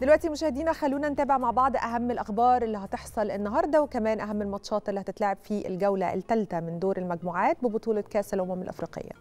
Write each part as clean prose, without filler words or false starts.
دلوقتي مشاهدينا خلونا نتابع مع بعض أهم الأخبار اللي هتحصل النهاردة، وكمان أهم الماتشات اللي هتتلعب في الجولة الثالثة من دور المجموعات ببطولة كأس الأمم الأفريقية.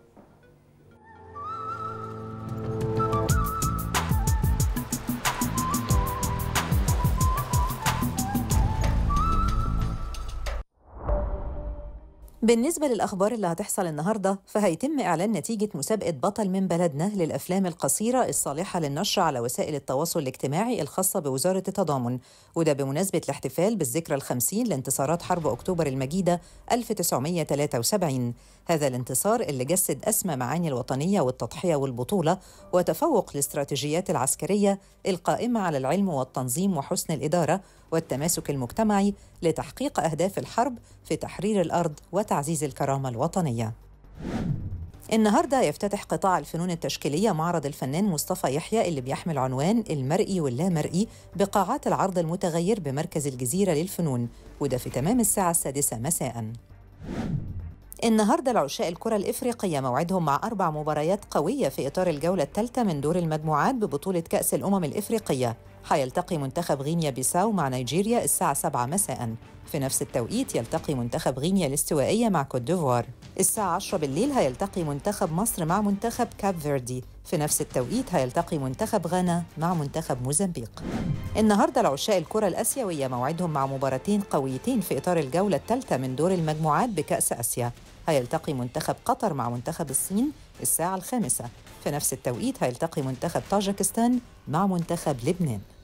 بالنسبة للأخبار اللي هتحصل النهاردة، فهيتم إعلان نتيجة مسابقة بطل من بلدنا للأفلام القصيرة الصالحة للنشر على وسائل التواصل الاجتماعي الخاصة بوزارة التضامن، وده بمناسبة الاحتفال بالذكرى ال50 لانتصارات حرب أكتوبر المجيدة 1973. هذا الانتصار اللي جسد أسمى معاني الوطنية والتضحية والبطولة وتفوق الاستراتيجيات العسكرية القائمة على العلم والتنظيم وحسن الإدارة والتماسك المجتمعي لتحقيق أهداف الحرب في تحرير الأرض وتعزيز الكرامة الوطنية. النهاردة يفتتح قطاع الفنون التشكيلية معرض الفنان مصطفى يحيى اللي بيحمل عنوان المرئي واللامرئي بقاعات العرض المتغير بمركز الجزيرة للفنون، وده في تمام الساعة 6 مساءً. النهاردة العشاء الكرة الإفريقية موعدهم مع 4 مباريات قوية في إطار الجولة الثالثة من دور المجموعات ببطولة كأس الأمم الإفريقية. هيلتقي منتخب غينيا بيساو مع نيجيريا الساعة 7 مساءً. في نفس التوقيت يلتقي منتخب غينيا الاستوائية مع كوت ديفوار. الساعة 10 بالليل هيلتقي منتخب مصر مع منتخب كاب فيردي. في نفس التوقيت هيلتقي منتخب غانا مع منتخب موزمبيق. النهاردة العشاء الكرة الآسيوية موعدهم مع مباراتين قويتين في إطار الجولة الثالثة من دور المجموعات بكأس آسيا. هيلتقي منتخب قطر مع منتخب الصين الساعة 5. في نفس التوقيت هيلتقي منتخب طاجكستان مع منتخب لبنان.